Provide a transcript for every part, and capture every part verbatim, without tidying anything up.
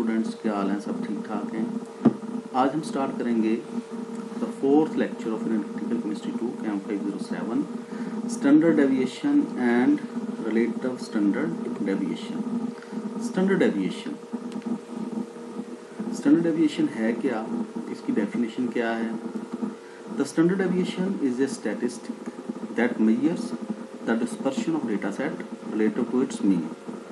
Students, क्या हाल हैं? सब ठीक ठाक हैं। आज हम स्टार्ट करेंगे the fourth lecture of analytical chemistry two chem five zero seven, standard deviation and relative standard deviation. Standard deviation standard deviation है क्या, इसकी डेफिनेशन क्या है? The standard deviation is a statistic that measures the dispersion of data set relative to its mean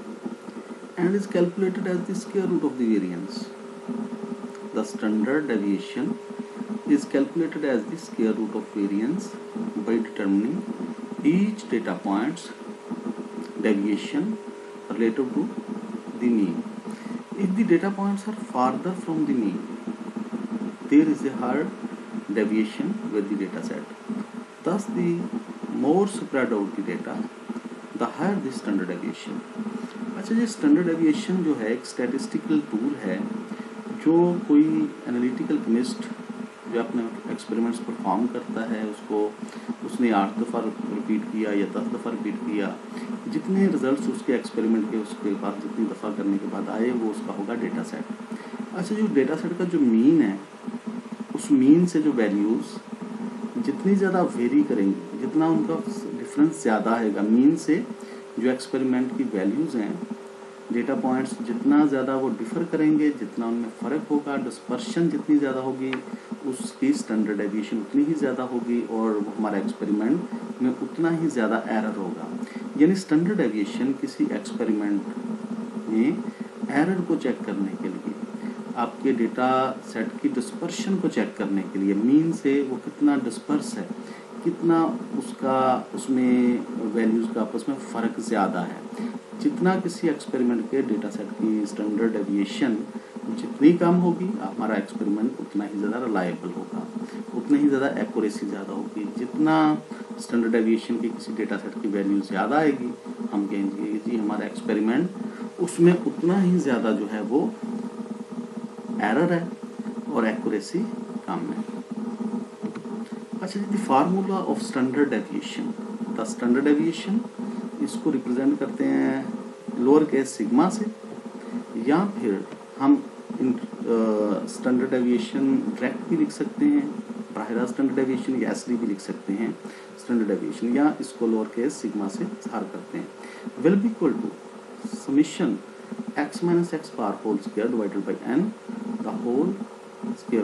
and is calculated as the square root of the variance. The standard deviation is calculated as the square root of variance by determining each data point's deviation relative to the mean. If the data points are farther from the mean, there is a higher deviation with the data set. Thus, the more spread out the data, the higher the standard deviation. अच्छा, ये standard deviation जो है एक statistical tool है जो कोई analytical chemist जो अपने एक्सपेरिमेंट्स परफॉर्म करता है, उसको उसने आठ दफ़ा रिपीट किया या दस दफ़ा रिपीट किया, जितने रिजल्ट्स उसके एक्सपेरिमेंट के उसके बाद जितनी दफ़ा करने के बाद आए वो उसका होगा डेटा सेट। अच्छा, जो डेटा सेट का जो मीन है, उस मीन से जो वैल्यूज़ जितनी ज़्यादा वेरी करेंगी, जितना उनका डिफरेंस ज़्यादा आएगा मीन से, जो एक्सपेरिमेंट की वैल्यूज़ हैं, डेटा पॉइंट्स जितना ज़्यादा वो डिफ़र करेंगे, जितना उनमें फ़र्क होगा, डिस्पर्शन जितनी ज़्यादा होगी, उसकी स्टैंडर्ड डेविएशन उतनी ही ज़्यादा होगी और हमारा एक्सपेरिमेंट में उतना ही ज़्यादा एरर होगा। यानी स्टैंडर्ड डेविएशन किसी एक्सपेरिमेंट में एरर को चेक करने के लिए, आपके डेटा सेट की डिस्पर्शन को चेक करने के लिए, मीन से वो कितना डिस्पर्स है, कितना उसका उसमें वैल्यूज़ का आपस में फ़र्क ज़्यादा है, जितना किसी एक्सपेरिमेंट के डेटा सेट की स्टैंडर्ड डेविएशन जितनी कम होगी, हमारा एक्सपेरिमेंट उतना ही ज़्यादा रिलायबल होगा, उतनी ही ज़्यादा एक्यूरेसी ज़्यादा होगी। जितना स्टैंडर्ड डेविएशन की किसी डेटा सेट की वैल्यू ज़्यादा आएगी, हम कहेंगे कि जी हमारा एक्सपेरिमेंट उसमें उतना ही ज़्यादा जो है वो एरर है और एक्यूरेसी कम है। अच्छा जी, the formula of standard deviation, the standard deviation इसको रिप्रेजेंट करते हैं लोअर केस सिग्मा से, या फिर हम स्टैंडर्ड डेविएशन डायरेक्ट भी लिख सकते हैं, प्राइमरी स्टैंडर्ड डेविएशन या एसडी भी लिख सकते हैं स्टैंडर्ड डेविएशन, या इसको लोअर केस सिग्मा से बाहर करते हैं। Will be equal to summation x minus x power whole square divided by n the whole square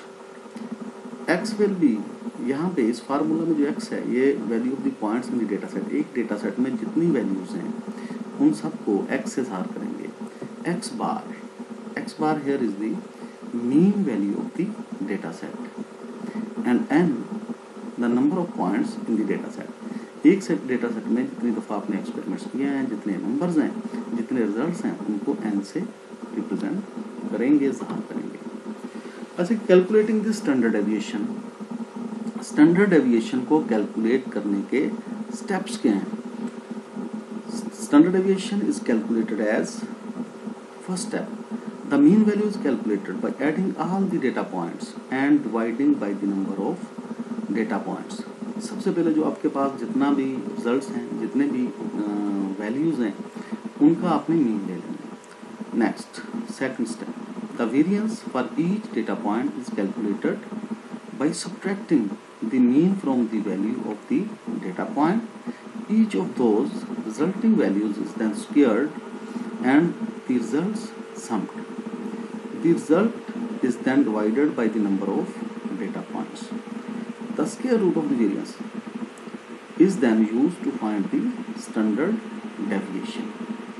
root. X will be, यहाँ पे इस फार्मूला में जो x है ये value of the points in the data set, एक data set में जितनी वैल्यूज़ हैं उन सबको x से सार करेंगे। x bar x bar here is the mean value of the data set and n the number of points in the data set. एक सेट डेटा सेट में जितनी दफ़ा आपने एक्सपेरिमेंट्स किए हैं, जितने नंबर्स हैं, जितने रिजल्ट्स हैं, उनको n से रिप्रेजेंट करेंगे, ज़ाहिर करेंगे। अच्छा, calculating the standard deviation, standard deviation को कैलकुलेट करने के स्टेप्स क्या हैं? Standard deviation is calculated as first step, the mean value is calculated by adding all the data points and dividing by the number of data points. सबसे पहले जो आपके पास जितना भी रिजल्ट्स हैं, जितने भी वैल्यूज़ हैं, उनका आपने मीन ले लेना। Next second step, the variance for each data point is calculated by subtracting the mean from the value of the data point. Each of those resulting values is then squared and the results summed. The result is then divided by the number of data points. The square root of the variance is then used to find the standard deviation.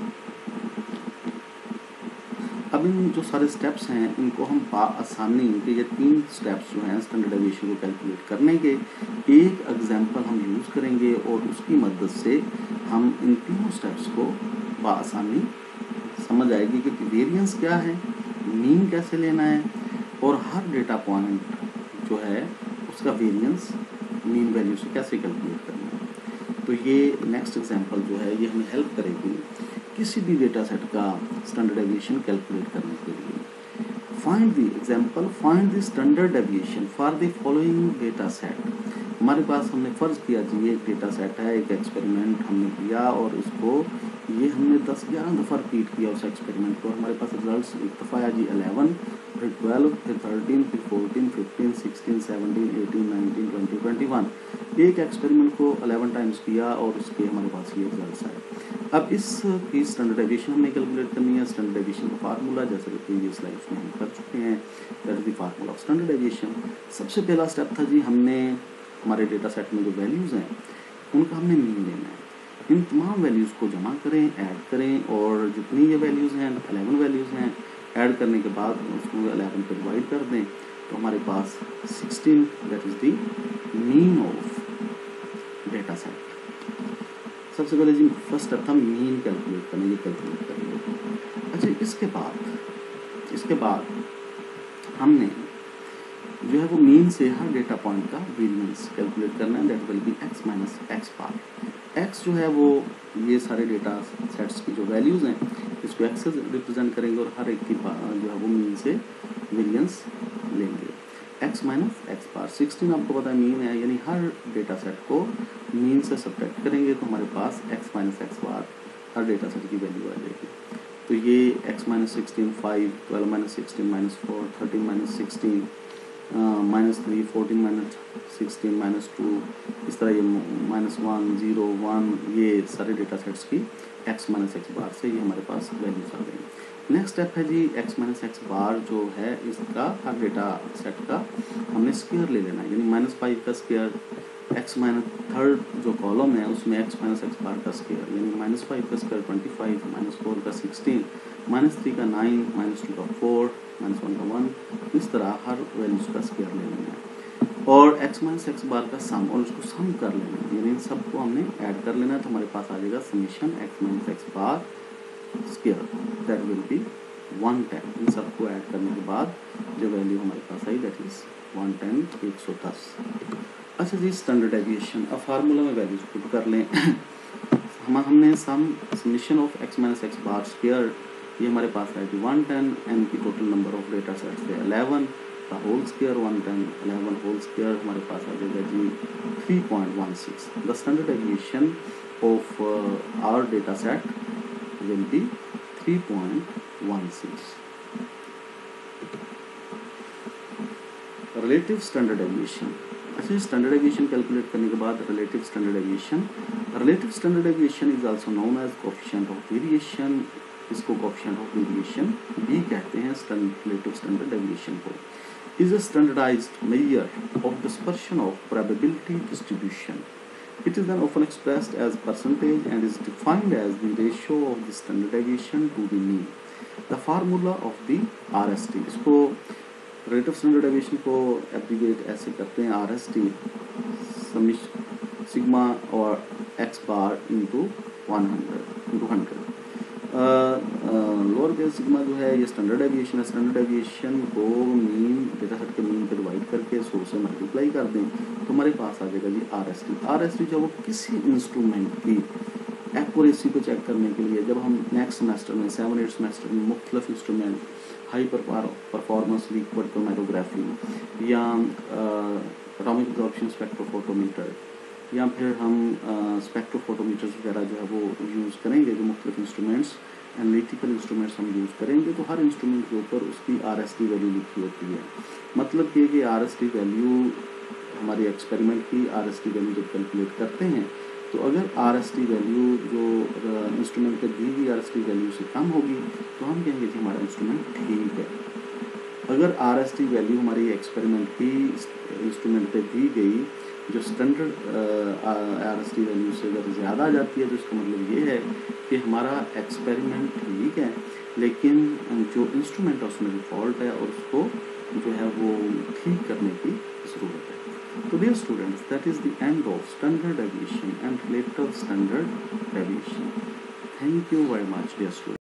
अब इन जो सारे steps हैं इनको हम आसानी के, ये तीन स्टेप्स जो हैं स्टैंडर्ड डेविएशन को कैलकुलेट करने के, एक एग्जांपल हम यूज़ करेंगे और उसकी मदद से हम इन तीनों स्टेप्स को बआसानी समझ आएगी कि वेरिएंस क्या है, मीन कैसे लेना है, और हर डेटा पॉइंट जो है उसका वेरिएंस मीन वैल्यू से कैसे कैलकुलेट करना है। तो ये नेक्स्ट एग्जांपल जो है ये हमें हेल्प करेगी किसी भी डेटा सेट का स्टैंडर्ड डेविएशन कैलकुलेट करने के लिए। Find the example, find the standard deviation for the following data set. हमारे पास हमने फ़र्ज़ किया जी एक डेटा सेट है, एक एक्सपेरिमेंट हमने किया और उसको ये हमने दस ग्यारह दफ़ा रिपीट किया उस एक्सपेरिमेंट को, हमारे पास रिजल्ट्स एक दफ़ा आया जी इलेवन, फिर ट्वेल्व, फिर थर्टीन, फिर fourteen, fifteen, sixteen, seventeen, eighteen, nineteen, twenty, twenty one. एक एक्सपेरिमेंट को इलेवन टाइम्स किया और उसके हमारे पास ये रिजल्ट्स आए। अब इसकी स्टैंडर्ड डेविएशन हमें कैलकुलेट करनी है। स्टैंडर्ड डेविएशन का फार्मूला जैसे कि प्रीवियस स्लाइड्स में हम कर चुके हैं, that is the formula of standard deviation. सबसे पहला स्टेप था जी, हमने हमारे डेटा सेट में जो वैल्यूज़ हैं उनका हमने मीन लेना है। इन तमाम वैल्यूज़ को जमा करें, ऐड करें, और जितनी ये वैल्यूज़ हैं इलेवन वैल्यूज़ हैं, ऐड करने के बाद उसको इलेवन पे डिवाइड कर दें तो हमारे पास sixteen, that is the mean of data set. सबसे पहले जी फर्स्ट स्टेप था मीन कैलकुलेट करना, ये कैलकुलेट करेंगे। अच्छा, इसके बाद इसके बाद हमने जो है वो मीन से हर डेटा पॉइंट का वेरिएंस कैलकुलेट करना है, that will be x minus x bar. X जो है वो ये सारे डेटा सेट्स की जो वैल्यूज़ हैं इसको एक्स से रिप्रेजेंट करेंगे और हर एक की जो है वो मीन से वेरिएंस लेंगे। X minus x bar, sixteen आपको पता है मीन है, यानी हर डेटा सेट को मीन से सब्ट्रैक्ट करेंगे तो हमारे पास एक्स माइनस एक्स बार हर डेटा सेट की वैल्यू आ जाएगी। तो ये x minus sixteen five, twelve minus sixteen minus four, thirteen minus sixteen minus three, fourteen minus sixteen minus two, इस तरह ये माइनस वन, ज़ीरो, वन, ये सारे डेटा सेट्स की एक्स माइनस एक्स बार से ये हमारे पास वैल्यूज आ गई। नेक्स्ट स्टेप है जी एक्स माइनस एक्स बार जो है इसका हर डेटा सेट का हमने स्क्वायर ले लेना है, यानी माइनस फाइव का स्क्वायर, एक्स माइनस थर्ड जो कॉलम है उसमें एक्स माइनस एक्स बार का स्क्वायर, यानी माइनस फाइव का square twenty five, minus four का सिक्सटीन, माइनस थ्री का नाइन, माइनस टू का फोर, माइनस वन का वन, इस तरह हर वैल्यूज का स्क्वायर ले लेना है। और एक्स माइनस एक्स बार का सम, और उसको सम कर लेना है, यानी इन सबको हमने ऐड कर लेना है तो हमारे पास आ जाएगा summation x minus x bar square, that will be one ten. इन सबको ऐड करने के बाद जो वैल्यू हमारे पास आई दैट इज वन टेन, एक सौ दस। अच्छा जी, स्टैंडर्ड डेविएशन, अब फार्मूला में वैल्यूज पुट कर लें। हम हमने sum summation of x minus x bar square, ये हमारे पास है कि वन टेन, एन की total number of data sets है इलेवन, का whole square one ten, eleven whole square हमारे पास आ जाएगा जी three point one six. The standard deviation of our data set will be three point one six. Relative standard deviation, अच्छा standard deviation calculate करने के बाद relative standard deviation, relative standard deviation is also known as coefficient of variation, इसको coefficient of variation भी कहते हैं relative standard deviation को। Is a standardised measure of dispersion of probability distribution. It is then often expressed as percentage and is defined as the ratio of the standard deviation to the mean. The formula of the R S T, इसको relative standard deviation को abbreviate ऐसे करते हैं R S T, sigma और x bar into one hundred into one hundred। Lower case sigma जो है ये standard deviation है। स्टैंडर्ड डेविएशन को मीन डेटा सेट के मीन पे डिवाइड करके सौ से मल्टीप्लाई कर दें तो हमारे पास आ जाएगा जी R S T. R S T जो वो किसी इंस्ट्रूमेंट की एक्यूरेसी को चेक करने के लिए, जब हम नेक्स्ट सेमेस्टर में सेवन एट सेमेस्टर में मुख्तलिफ instrument, high performance liquid chromatography या एटॉमिक एब्जॉर्प्शन स्पेक्ट्रोफोटोमीटर या फिर हम स्पेक्ट्रोफोटोमीटर्स वगैरह जो है वो यूज़ करेंगे, जो मुख्तलिफ इंस्ट्रूमेंट्स एनालिटिकल इंस्ट्रूमेंट्स हम यूज़ करेंगे तो हर इंस्ट्रूमेंट के ऊपर उसकी आर एस टी वैल्यू लिखी होती है। मतलब ये कि आर एस टी वैल्यू हमारी एक्सपेरिमेंट की आर एस टी वैल्यू जब कैलकुलेट करते हैं तो अगर आर एस टी वैल्यू जो इंस्ट्रूमेंट पे दी गई आर एस टी वैल्यू से कम होगी तो हम कहेंगे कि हमारा इंस्ट्रूमेंट ठीक है। अगर आर एस टी वैल्यू हमारी एक्सपेरिमेंट की इंस्ट्रूमेंट पे दी गई जो standard R S T value से अगर ज़्यादा आ जाती है तो इसका मतलब ये है कि हमारा एक्सपेरिमेंट ठीक है लेकिन जो इंस्ट्रूमेंट है उसमें फॉल्ट है और उसको जो है वो ठीक करने की ज़रूरत है। तो dear students, that is the end of standard deviation and relative standard deviation. Thank you very much dear students.